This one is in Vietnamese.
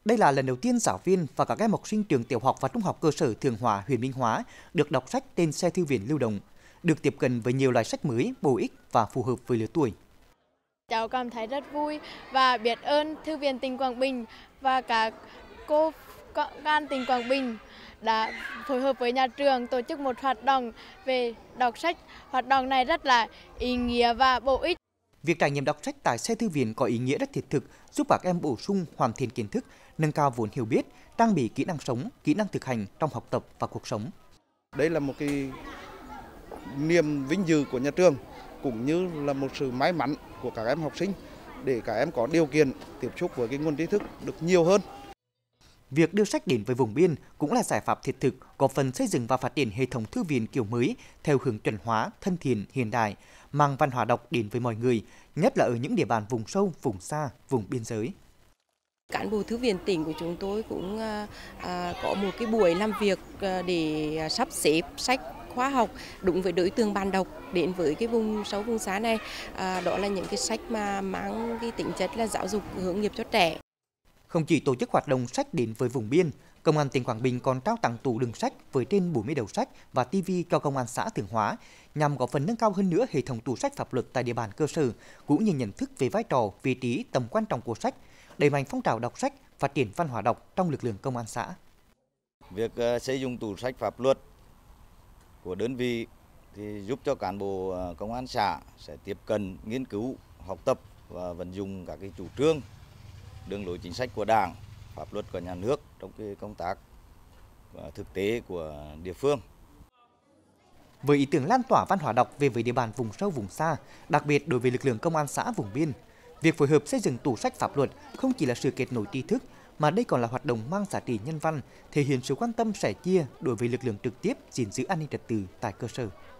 Đây là lần đầu tiên giáo viên và các em học sinh trường tiểu học và trung học cơ sở Thượng Hóa, huyện Minh Hóa được đọc sách trên xe thư viện lưu động, được tiếp cận với nhiều loại sách mới, bổ ích và phù hợp với lứa tuổi. Cháu cảm thấy rất vui và biết ơn Thư viện tỉnh Quảng Bình và các cô can tỉnh Quảng Bình đã phối hợp với nhà trường tổ chức một hoạt động về đọc sách. Hoạt động này rất là ý nghĩa và bổ ích. Việc trải nghiệm đọc sách tại xe thư viện có ý nghĩa rất thiết thực, giúp các em bổ sung, hoàn thiện kiến thức, nâng cao vốn hiểu biết, trang bị kỹ năng sống, kỹ năng thực hành trong học tập và cuộc sống. Đây là một cái niềm vinh dự của nhà trường, cũng như là một sự may mắn của các em học sinh để các em có điều kiện tiếp xúc với cái nguồn tri thức được nhiều hơn. Việc đưa sách đến với vùng biên cũng là giải pháp thiết thực, góp phần xây dựng và phát triển hệ thống thư viện kiểu mới theo hướng chuẩn hóa, thân thiện, hiện đại, mang văn hóa đọc đến với mọi người, nhất là ở những địa bàn vùng sâu, vùng xa, vùng biên giới. Cán bộ thư viện tỉnh của chúng tôi cũng có một cái buổi làm việc để sắp xếp sách khóa học đúng với đối tượng bạn đọc đến với cái vùng sâu vùng xa này. Đó là những cái sách mà mang cái tính chất là giáo dục hướng nghiệp cho trẻ. Không chỉ tổ chức hoạt động sách đến với vùng biên, Công an tỉnh Quảng Bình còn trao tặng tủ đựng sách với trên 40 đầu sách và TV cho Công an xã Thượng Hóa, nhằm góp phần nâng cao hơn nữa hệ thống tủ sách pháp luật tại địa bàn cơ sở, cũng như nhận thức về vai trò, vị trí, tầm quan trọng của sách, đẩy mạnh phong trào đọc sách, phát triển văn hóa đọc trong lực lượng công an xã. Việc xây dựng tủ sách pháp luật của đơn vị thì giúp cho cán bộ công an xã sẽ tiếp cận, nghiên cứu, học tập và vận dụng các cái chủ trương, đường lối chính sách của Đảng, pháp luật của nhà nước trong cái công tác thực tế của địa phương. Với ý tưởng lan tỏa văn hóa đọc về với địa bàn vùng sâu vùng xa, đặc biệt đối với lực lượng công an xã vùng biên, việc phối hợp xây dựng tủ sách pháp luật không chỉ là sự kết nối tri thức, mà đây còn là hoạt động mang giá trị nhân văn, thể hiện sự quan tâm sẻ chia đối với lực lượng trực tiếp gìn giữ an ninh trật tự tại cơ sở.